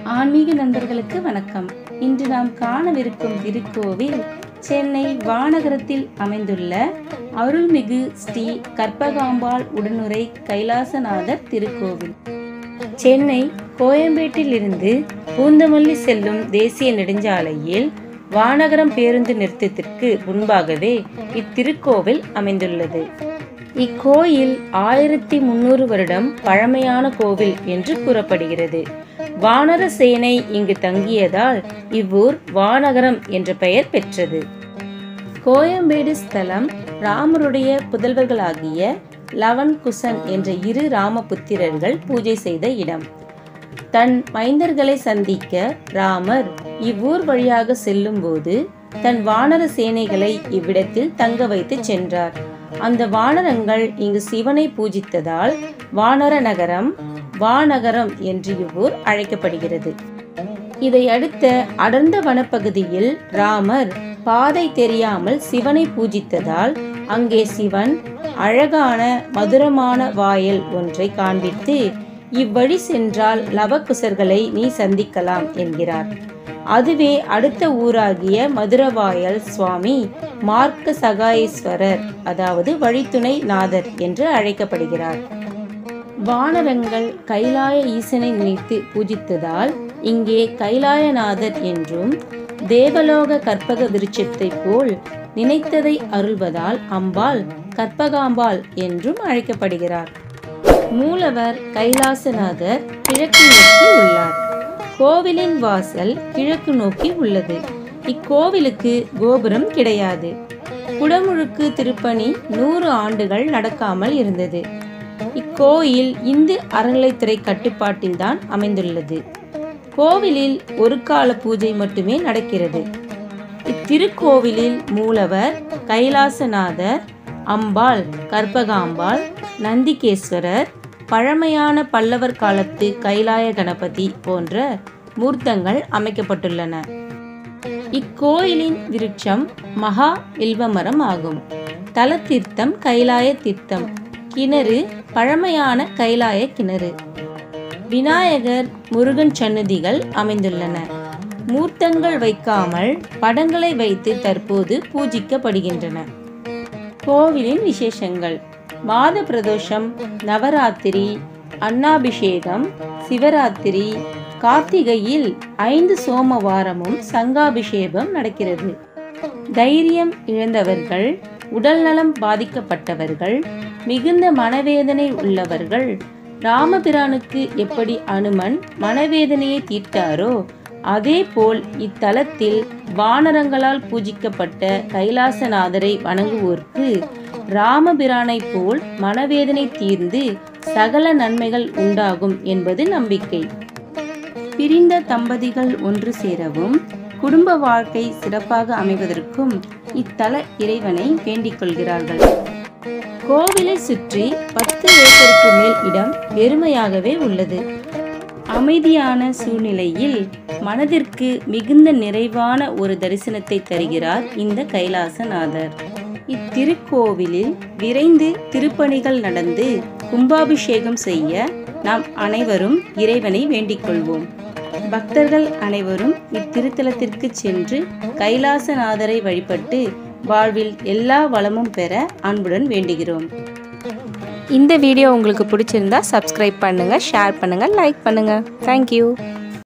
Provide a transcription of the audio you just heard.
ஆன்மீக நண்பர்களுக்கு வணக்கம். இன்று நாம் காணவிருக்கும் திருக்கோவில் சென்னை வானகரத்தில் அமைந்துள்ள அருள்மிகு ஸ்ரீ கற்பகாம்பாள் உடனுறை கைலாசநாதர் திருக்கோவில். சென்னை கோயம்பேட்டிலிருந்து பூந்தமல்லி செல்லும் தேசிய நெடுஞ்சாலையில் வானகரம் பேருந்து நிறுத்தத்திற்கு முன்பாகவே இத்திருக்கோவில் அமைந்துள்ளது. இக்கோயில் 1300 வருடம் பழமையான கோவில் என்று கூறப்படுகிறது. வானர சேனை இங்கு தங்கியதால் இவ்வூர் வானகரம் என்ற பெயர் பெற்றது. கோயம்பேடு ஸ்தலம் ராமருடைய புதல்வர்களாகிய லவன் குசன் என்ற 2 ராமபுத்திரர்கள் பூஜை செய்த இடம். தன் மைந்தர்களை சந்திக்க ராமர் இவ்வூர் வழியாக செல்லும் போது தன் வானர சேனைகளை இவ்விடத்தில் தங்க வைத்து சென்றார். அந்த வானரங்கள் இங்கு சிவனை பூஜித்ததால் னரநகரம வானகரம் என்று இவ்வூர் அழைக்கப்படுகிறது. இதை அடுத்த அடர்ந்த வனப்பகுதியில் ராமர் பாதை தெரியாமல் சிவனை பூஜித்ததால் அங்கே சிவன் அழகான மதுரமான வாயல் ஒன்றை காண்பித்து இவ்வழி சென்றால் லவகுசர்களை நீ சந்திக்கலாம் என்கிறார். அதுவே அடுத்த ஊராகிய மதுரவாயல் சுவாமி மார்க்க சகாயேஸ்வரர், அதாவது வழித்துணை நாதர் என்று அழைக்கப்படுகிறார். வானரங்கள் கைலாய ஈசனை நினைத்து பூஜித்ததால் இங்கே கைலாயநாதர் என்றும், தேவலோக கற்பக விருட்சத்தை போல் நினைத்ததை அருள்வதால் அம்பாள் கற்பகாம்பாள் என்றும் அழைக்கப்படுகிறார். மூலவர் கைலாசநாதர் கிழக்கு நோக்கி உள்ளார். கோவிலின் வாசல் கிழக்கு நோக்கி உள்ளது. இக்கோவிலுக்கு கோபுரம் கிடையாது. குடமுழுக்கு திருப்பணி 100 ஆண்டுகள் நடக்காமல் இருந்தது. இக்கோயில் இந்து அறநிலைத்துறை கட்டுப்பாட்டில் தான் அமைந்துள்ளது. கோவிலில் ஒரு கால பூஜை மட்டுமே நடக்கிறது. இத்திருக்கோவிலில் மூலவர் கைலாசநாதர், அம்பாள் கற்பகாம்பாள், நந்திகேஸ்வரர், பழமையான பல்லவர் காலத்து கைலாய கணபதி போன்ற மூர்த்தங்கள் அமைக்கப்பட்டுள்ளன. இக்கோயிலின் விருட்சம் மகா வில்வமரம் ஆகும். தல தீர்த்தம் கைலாய தீர்த்தம். கிணறு பழமையான கைலாய கிணறு. விநாயகர், முருகன் சன்னதிகள் அமைந்துள்ளன. மூர்த்தங்கள் வைக்காமல் படங்களை வைத்து தற்போது பூஜிக்கப்படுகின்றன. கோவிலின் விசேஷங்கள்: மாத பிரதோஷம், நவராத்திரி, அன்னாபிஷேகம், சிவராத்திரி, கார்த்திகையில் 5 சோமவாரமும் சங்காபிஷேகம் நடக்கிறது. தைரியம் இழந்தவர்கள், உடல்நலம் பாதிக்கப்பட்டவர்கள், மிகுந்த மனவேதனை உள்ளவர்கள், ராமபிரானுக்கு எப்படி அனுமன் மனவேதனையை தீர்த்தாரோ அதே போல் இத்தலத்தில் வானரங்களால் பூஜிக்கப்பட்ட கைலாசநாதரை வணங்குவோர்க்கு ராமபிரானை போல் மனவேதனை தீர்ந்து சகல நன்மைகள் உண்டாகும் என்பது நம்பிக்கை. பிரிந்த தம்பதிகள் ஒன்று சேரவும், குடும்ப வாழ்க்கை சிறப்பாக அமைவதற்கும் இத்தல இறைவனை வேண்டிக் கொள்கிறார்கள். கோவிலை சுற்றி 10 ஏக்கருக்கு மேல் இடம் வெறுமையாகவே உள்ளது. அமைதியான சூழ்நிலையில் மனதிற்கு மிகுந்த நிறைவான ஒரு தரிசனத்தை தருகிறார் இந்த கைலாசநாதர். இத்திருக்கோவிலில் விரைந்து திருப்பணிகள் நடந்து கும்பாபிஷேகம் செய்ய நாம் அனைவரும் இறைவனை வேண்டிக் கொள்வோம். பக்தர்கள் அனைவரும் இத்திருத்தலத்திற்கு சென்று கைலாசநாதரை வழிபட்டு வாழ்வில் எல்லா வளமும் பெற அன்புடன் வேண்டுகிறோம். இந்த வீடியோ உங்களுக்கு பிடிச்சிருந்தா சப்ஸ்கிரைப் பண்ணுங்க, ஷேர் பண்ணுங்க, லைக் பண்ணுங்க. தேங்க்யூ.